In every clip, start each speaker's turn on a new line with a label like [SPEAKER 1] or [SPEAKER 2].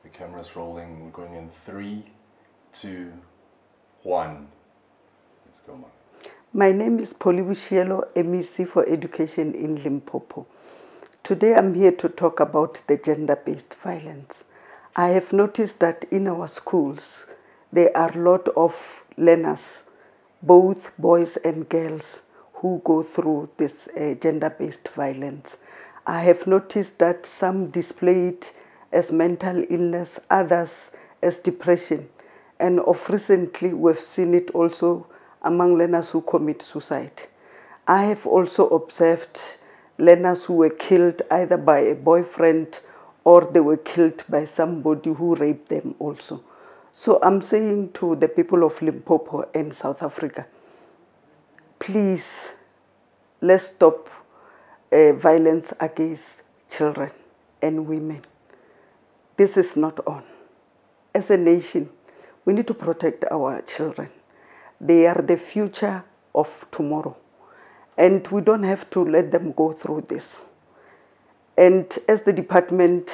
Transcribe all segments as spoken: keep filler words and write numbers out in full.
[SPEAKER 1] The camera's rolling. We're going in three, two, one. Let's go, Mom.
[SPEAKER 2] My name is Pholly Boshielo, M E C for Education in Limpopo. Today I'm here to talk about the gender-based violence. I have noticed that in our schools, there are a lot of learners, both boys and girls, who go through this uh, gender-based violence. I have noticed that some display it as mental illness, others as depression. And of recently, we've seen it also among learners who commit suicide. I have also observed learners who were killed either by a boyfriend or they were killed by somebody who raped them also. So I'm saying to the people of Limpopo and South Africa, please, let's stop uh, violence against children and women. This is not on. As a nation, we need to protect our children. They are the future of tomorrow. And we don't have to let them go through this. And as the department,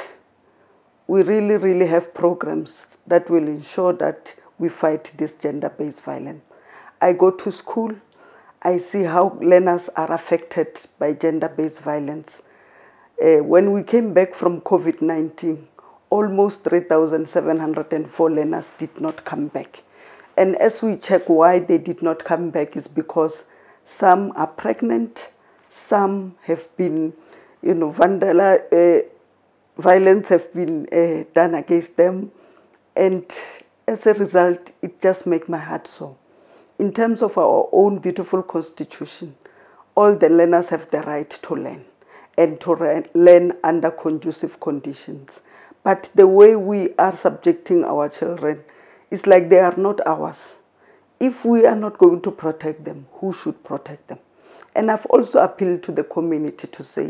[SPEAKER 2] we really, really have programs that will ensure that we fight this gender-based violence. I go to school, I see how learners are affected by gender-based violence. Uh, when we came back from COVID nineteen, almost three thousand seven hundred four learners did not come back. And as we check why they did not come back is because some are pregnant, some have been, you know, vandal, uh, violence have been uh, done against them. And as a result, it just makes my heart sore. In terms of our own beautiful constitution, all the learners have the right to learn and to learn under conducive conditions. But the way we are subjecting our children is like they are not ours. If we are not going to protect them, who should protect them? And I've also appealed to the community to say,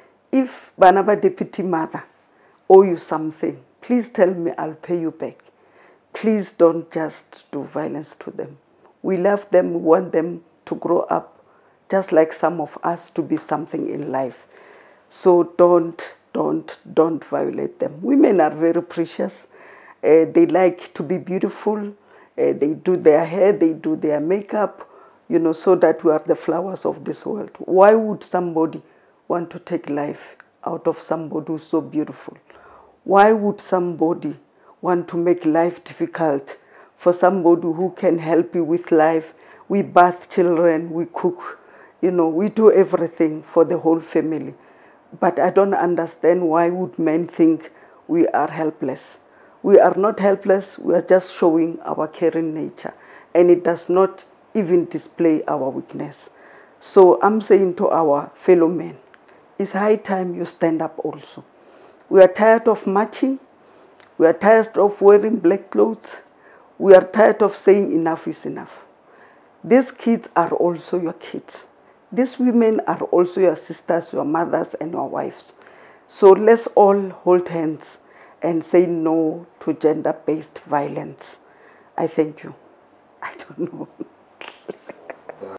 [SPEAKER 2] if Banaba Deputy Mother owe you something, please tell me, I'll pay you back. Please don't just do violence to them. We love them, we want them to grow up just like some of us to be something in life. So don't, don't, don't violate them. Women are very precious. Uh, they like to be beautiful. Uh, they do their hair, they do their makeup, you know, so that we are the flowers of this world. Why would somebody want to take life out of somebody who's so beautiful? Why would somebody want to make life difficult for somebody who can help you with life? We birth children, we cook, you know, we do everything for the whole family. But I don't understand why would men think we are helpless. We are not helpless, we are just showing our caring nature. And it does not even display our weakness. So I'm saying to our fellow men, it's high time you stand up also. We are tired of marching. We are tired of wearing black clothes. We are tired of saying enough is enough. These kids are also your kids. These women are also your sisters, your mothers, and your wives. So let's all hold hands and say no to gender-based violence. I thank you. I don't know.